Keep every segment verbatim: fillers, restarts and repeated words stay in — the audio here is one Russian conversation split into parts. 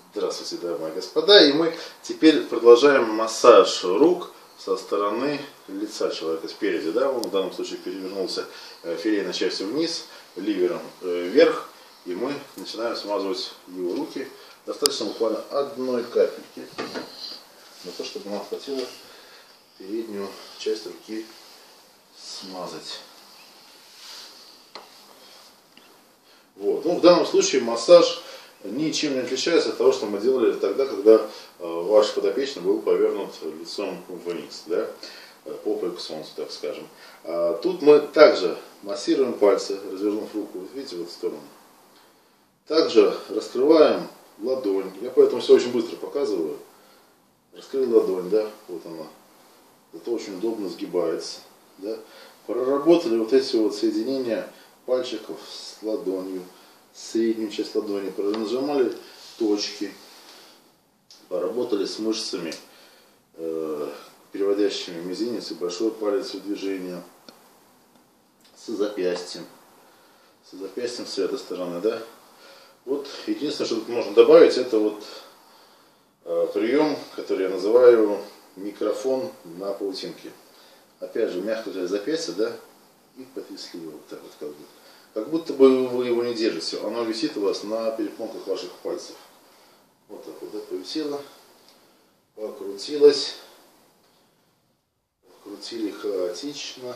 Здравствуйте, дамы и господа. И мы теперь продолжаем массаж рук со стороны лица человека спереди. Да? Он в данном случае перевернулся филейной частью вниз, ливером вверх. И мы начинаем смазывать его руки. Достаточно буквально одной капельки, на то, чтобы нам хватило переднюю часть руки смазать. Вот. Ну, в данном случае массаж ничем не отличается от того, что мы делали тогда, когда э, ваш подопечный был повернут лицом вниз, да, попой к солнцу, так скажем. А тут мы также массируем пальцы, развернув руку, видите, в эту сторону. Также раскрываем ладонь. Я поэтому все очень быстро показываю. Раскрыли ладонь, да, вот она. Это очень удобно сгибается, да. Проработали вот эти вот соединения пальчиков с ладонью, среднюю часть ладони, нажимали точки, поработали с мышцами, э, переводящими мизинец и большой палец в движение, с запястьем, с запястьем с этой стороны, да. Вот единственное, что тут можно добавить, это вот э, прием, который я называю микрофон на паутинке. Опять же, мягко взяли запястье, да, и потрясли его вот так вот, как бы. Как будто бы вы его не держите, оно висит у вас на перепонках ваших пальцев. Вот так вот, да, повисело, покрутилось, крутили хаотично,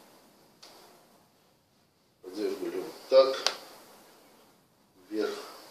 подергали вот так, вверх,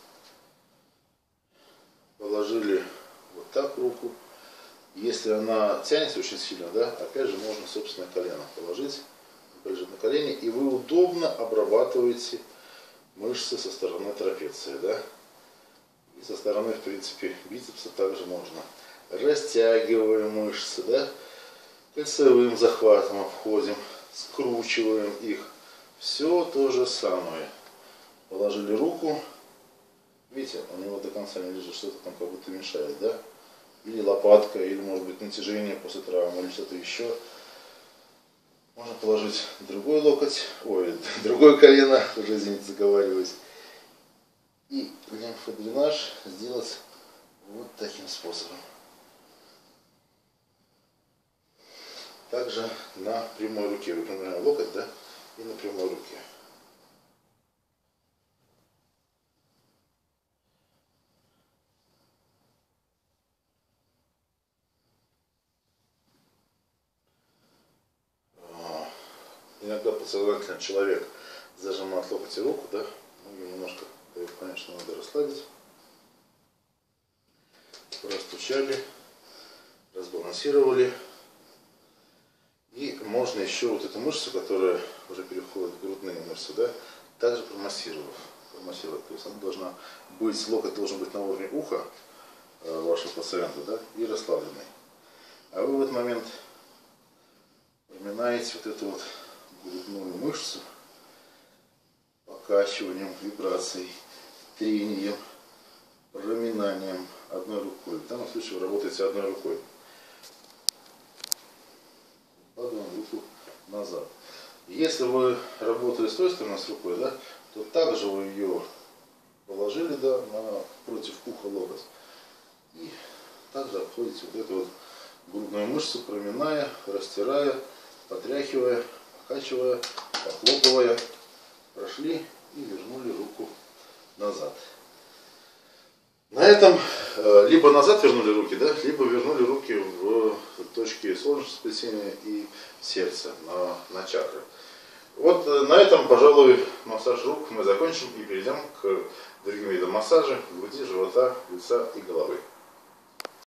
положили вот так руку. Если она тянется очень сильно, да, опять же можно собственное колено положить. Лежит на колени, и вы удобно обрабатываете мышцы со стороны трапеции, да, и со стороны, в принципе, бицепса также можно. Растягиваем мышцы, да, кольцевым захватом обходим, скручиваем их. Все то же самое. Положили руку, видите, у него до конца не лежит, что-то там как будто мешает, да, или лопатка, или может быть натяжение после травмы, или что-то еще. Можно положить другой локоть, ой, другое колено, уже, извините, заговариваюсь. И лимфодренаж сделать вот таким способом. Также на прямой руке. Выпрямляем локоть, да, и на прямой руке. Иногда подсознательно человек зажимает локоть и руку, да, ну, немножко, конечно, надо расслабить. Растучали, разбалансировали. И можно еще вот эту мышцу, которая уже переходит в грудные мышцы, да, также промассировав. промассировать. То есть она должна быть, локоть должен быть на уровне уха э, вашего пациента, да, и расслабленный. А вы в этот момент проминаете вот эту вот грудную мышцу покачиванием, вибрацией, трением, проминанием одной рукой. В данном случае вы работаете одной рукой. Падаем руку назад. Если вы работали с той стороны с рукой, да, то также вы ее положили, да, на, против уха локоть. И также обходите вот эту вот грудную мышцу, проминая, растирая, потряхивая, покачивая, похлопывая, прошли и вернули руку назад. На этом э, либо назад вернули руки, да, либо вернули руки в точки солнечного сплетения и сердца, на, на чакры. Вот э, на этом, пожалуй, массаж рук мы закончим и перейдем к другим видам массажа груди, живота, лица и головы.